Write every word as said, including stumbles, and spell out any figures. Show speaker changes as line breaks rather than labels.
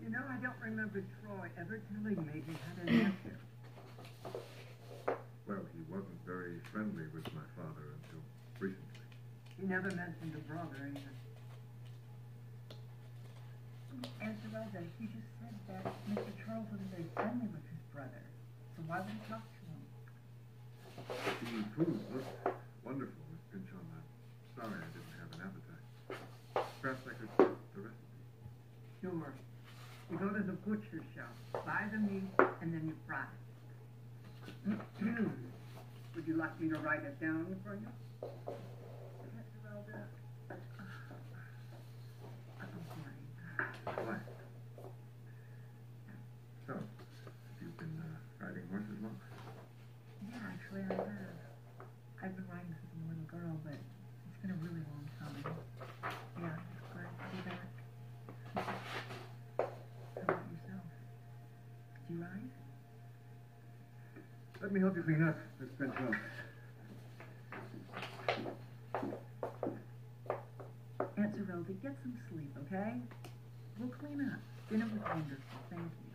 You know, I don't remember Troy ever telling me he had a nephew.
Well, he wasn't very friendly with my father until recently.
He never mentioned a brother either. Aunt Rosa, he just said that Mister Charles was very friendly with his brother. So why would he talk to him?
The food looked wonderful, Miss Pinchon. I'm sorry I didn't have an appetite. Perhaps I could get the recipe.
Sure. You go to the butcher shop, buy the meat, and then you fry it. Would you like me to write it down for you?
Why? So, you've been uh, riding horses long?
Yeah, actually I have. I've been riding since I'm a little girl, but it's been a really long time. Yeah, it's glad to be back. How about yourself? Do you ride?
Let me help you clean up, Miss Pinchon.
Aunt Zerelda, get some sleep, okay? We'll clean up. Dinner was wonderful. Thank you.